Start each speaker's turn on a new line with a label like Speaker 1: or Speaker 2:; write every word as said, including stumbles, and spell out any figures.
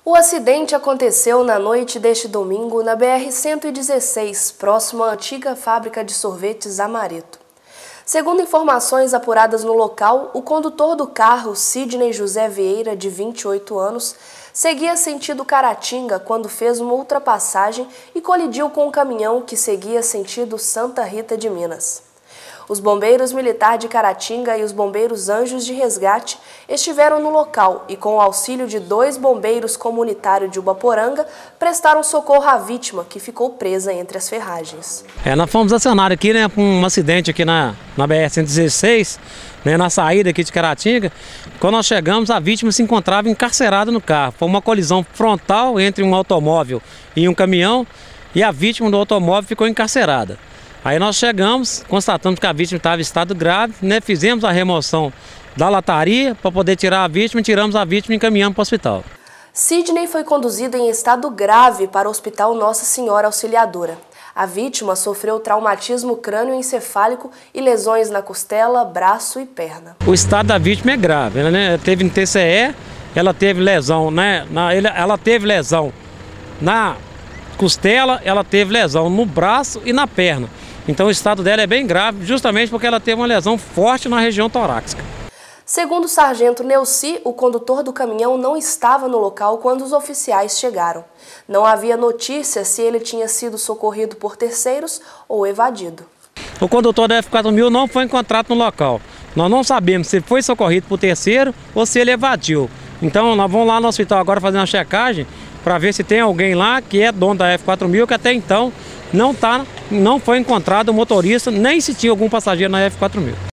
Speaker 1: O acidente aconteceu na noite deste domingo na B R cento e dezesseis, próximo à antiga fábrica de sorvetes Amaretto. Segundo informações apuradas no local, o condutor do carro, Sidney José Vieira, de vinte e oito anos, seguia sentido Caratinga quando fez uma ultrapassagem e colidiu com um caminhão que seguia sentido Santa Rita de Minas. Os bombeiros militares de Caratinga e os bombeiros Anjos de Resgate estiveram no local e, com o auxílio de dois bombeiros comunitários de Ubaporanga, prestaram socorro à vítima, que ficou presa entre as ferragens.
Speaker 2: É, nós fomos acionados aqui, né, com um acidente aqui na, na B R cento e dezesseis, né, na saída aqui de Caratinga. Quando nós chegamos, a vítima se encontrava encarcerada no carro. Foi uma colisão frontal entre um automóvel e um caminhão e a vítima do automóvel ficou encarcerada. Aí nós chegamos, constatamos que a vítima estava em estado grave, né? Fizemos a remoção da lataria para poder tirar a vítima, tiramos a vítima e encaminhamos para o hospital.
Speaker 1: Sidney foi conduzido em estado grave para o Hospital Nossa Senhora Auxiliadora. A vítima sofreu traumatismo crânioencefálico e lesões na costela, braço e perna.
Speaker 2: O estado da vítima é grave, ela, né, teve T C E, ela teve lesão, né, na, ela teve lesão na costela, ela teve lesão no braço e na perna. Então o estado dela é bem grave, justamente porque ela teve uma lesão forte na região torácica.
Speaker 1: Segundo o sargento Neuci, o condutor do caminhão não estava no local quando os oficiais chegaram. Não havia notícia se ele tinha sido socorrido por terceiros ou evadido.
Speaker 2: O condutor da F quatro mil não foi encontrado no local. Nós não sabemos se foi socorrido por terceiro ou se ele evadiu. Então nós vamos lá no hospital agora fazer uma checagem para ver se tem alguém lá que é dono da F quatro mil, que até então não, tá, não foi encontrado o motorista, nem se tinha algum passageiro na F quatro mil.